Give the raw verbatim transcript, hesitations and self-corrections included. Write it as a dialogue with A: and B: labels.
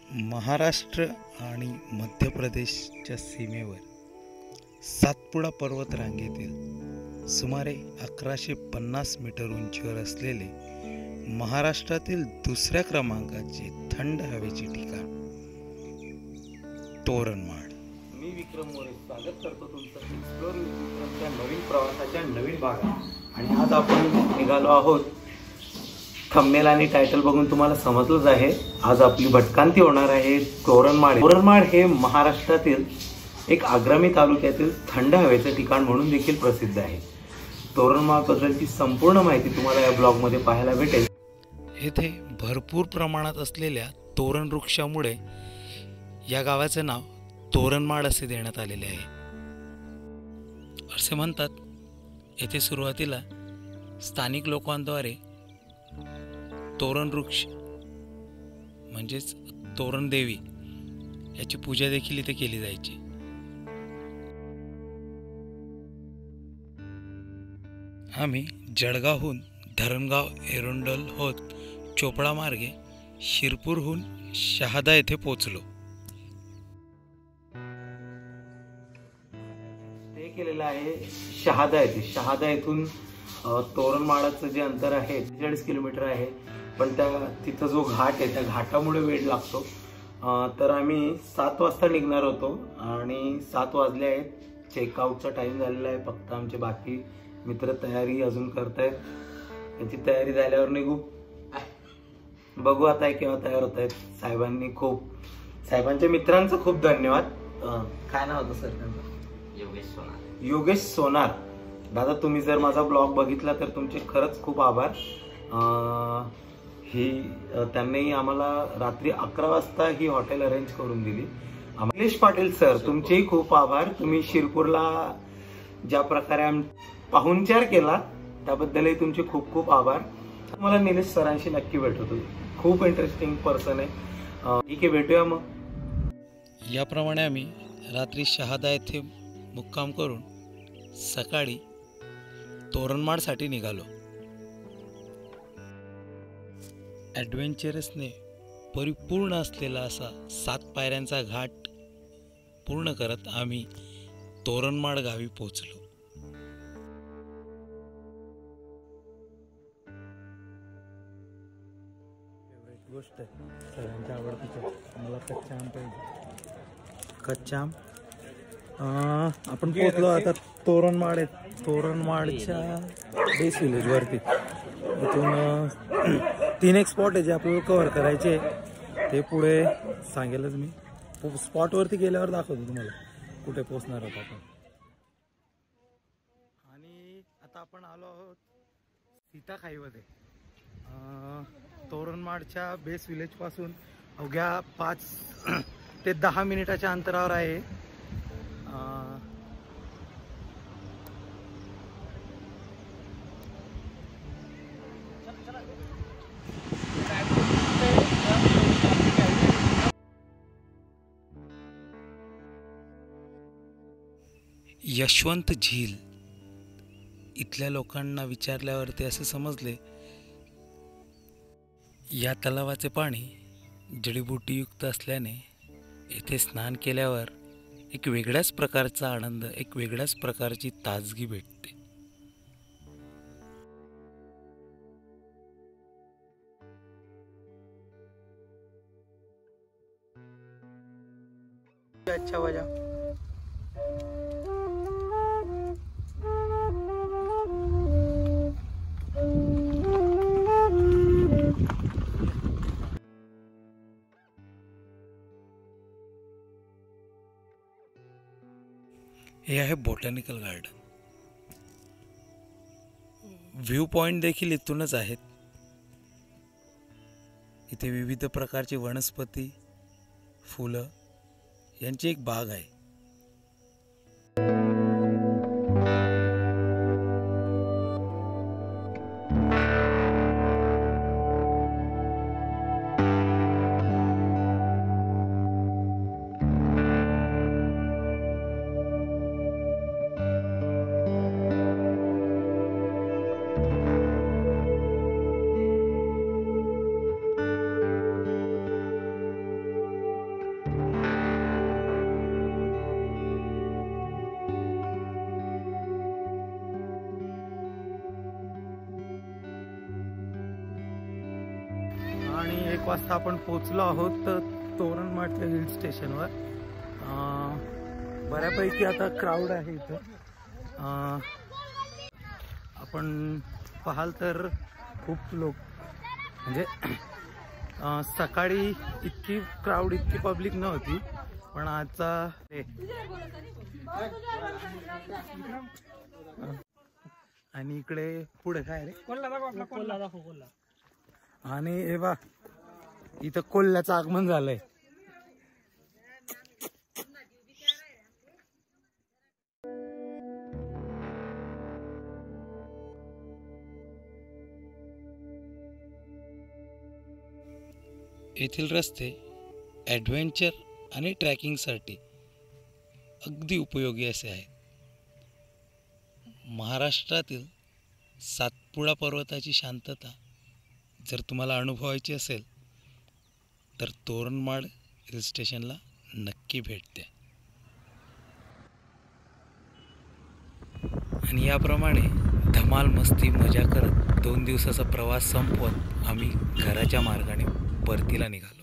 A: महाराष्ट्र आणि मध्य प्रदेशच्या सीमेवर सातपुडा पर्वतरांगेतील सुमारे अकराशे पन्नास मीटर उंचीवर असलेले महाराष्ट्रातील दुसऱ्या क्रमांकाचे थंड हवेचे ठिकाण तोरणमाळ.
B: मी विक्रम मोरे स्वागत करतो तुमचं एक्सप्लोर विक्रमच्या नवीन प्रवासाच्या नवीन भागात. आणि आज आपण निघालो आहोत. थंबनेल आणि टायटल बघून तुम्हाला समजलंच आहे, आज आपली भटकांती होणार आहे तोरणमाळ. तोरणमाळ हे महाराष्ट्रातील एक आग्रामी तालुक्यातील थंड हवेचं ठिकाण म्हणून देखील प्रसिद्ध आहे. तोरणमाळ बद्दलची संपूर्ण माहिती तुम्हाला या ब्लॉगमध्ये पाहायला भेटेल.
A: येथे भरपूर प्रमाणात असलेल्या तोरण वृक्षामुळे या गावाचं नाव तोरणमाळ असे देण्यात आलेले आहे. असे म्हणतात, येथे सुरुवातीला स्थानिक लोकांद्वारे तोरण वृक्ष म्हणजेच तोरण देवी याची पूजा देखील इथे केली जायची. आम्ही जळगावहून धरणगाव एरोंडल होत चोपडा मार्गे शिरपूरहून शहादा येथे पोहोचलो.
B: ते केलेलं आहे शहादा येथे. शहादा येथून तोरणमाळाचं जे अंतर आहे चाळीस किलोमीटर आहे. पण त्या तिथं जो घाट आहे त्या घाटामुळे वेळ लागतो. तर आम्ही सात वाजता निघणार होतो आणि सात वाजले आहेत. चेकआउटचा टाइम झालेला आहे. फक्त आमचे बाकी मित्र तयारी अजून करतायत. त्याची तयारी झाल्यावर निघू. बघू आता केव्हा तयार होत आहेत. साहेबांनी खूप साहेबांच्या मित्रांचं खूप धन्यवाद. काय नाव होतं सर त्यांचं?
C: योगेश सोनार.
B: योगेश सोनार दादा, तुम्ही जर माझा ब्लॉग बघितला तर तुमचे खरंच खूप आभार. ही त्यांनी आम्हाला रात्री अकरा वाजता ही हॉटेल अरेंज करून दिली. निलेश पाटील सर, तुमचेही खूप आभार. तुम्ही शिरपूरला ज्या प्रकारे पाहुणचार केला त्याबद्दलही तुमचे खूप खूप आभार. मला निलेश सरांशी नक्की भेटतो. खूप इंटरेस्टिंग पर्सन आहे. ठीक आहे, भेटूया मग.
A: याप्रमाणे आम्ही रात्री शहादा येथे मुक्काम करून सकाळी तोरणमाळसाठी निघालो. ॲडव्हेंचरसने परिपूर्ण असलेला असा सात पायऱ्यांचा घाट पूर्ण करत आम्ही तोरणमाळ गावी पोचलो.
B: गोष्ट सगळ्यांच्या आवडतीचं मला कच्चा आम पाहिजे. कच्चा आम. आपण पोहोचलो आता तोरणमाळ. तोरणमाळच्या बेस विलेज वरती. इथून तीन एक स्पॉट आहे जे आपल्याला कव्हर करायचे. ते पुढे सांगेलच मी. स्पॉटवरती गेल्यावर दाखवतो तुम्हाला कुठे पोहोचणार आहोत आपण. आणि आता आपण आलो आहोत सीताखाईमध्ये. तोरणमाळच्या बेस विलेज पासून अवघ्या पाच ते दहा मिनिटाच्या अंतरावर आहे.
A: यशवंत झील. इथल्या लोकांना विचारल्यावर ते असे समजले, या तलावाचे पाणी जडीबुटीयुक्त असल्याने येथे स्नान केल्यावर एक वेगळ्याच प्रकारचा आनंद, एक वेगळ्याच प्रकारची ताजगी भेटते.
B: अच्छा वजा
A: हे आहे बॉटॅनिकल गार्डन. व्ह्यू पॉइंट देखील इथूनच आहेत. इथे विविध प्रकारची वनस्पती, फुलं यांची एक बाग आहे.
B: एक वाजता आपण पोचलो आहोत तोरणमाळच्या हिल स्टेशनवर. बऱ्यापैकी आता क्राऊड आहे इथं. अं, आपण पाहाल तर खूप लोक म्हणजे अं, सकाळी इतकी क्राऊड इतकी पब्लिक नव्हती, पण आजचा आणि इकडे पुढे काय रे आणि हे बा इथं कोल्ह्याचं आगमन झालंय.
A: येथील रस्ते ॲडव्हेंचर आणि ट्रॅकिंगसाठी अगदी उपयोगी असे आहेत. महाराष्ट्रातील सातपुडा पर्वताची शांतता जर तुम्हाला अनुभवायची असेल तर तोरणमाळ हिल स्टेशनला नक्की भेट द्या. आणि याप्रमाणे धमाल मस्ती मजा करत दोन दिवसाचा प्रवास संपवत आम्ही घराच्या मार्गाने परतीला निघालो.